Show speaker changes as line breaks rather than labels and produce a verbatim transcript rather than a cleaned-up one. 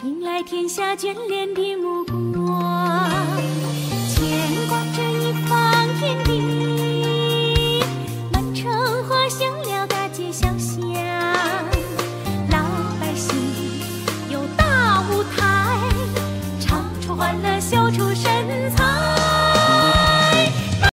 迎来天下眷恋的目光，牵挂着一方天地，满城花香了大街小巷，老百姓有大舞台，唱出欢乐，秀出神采。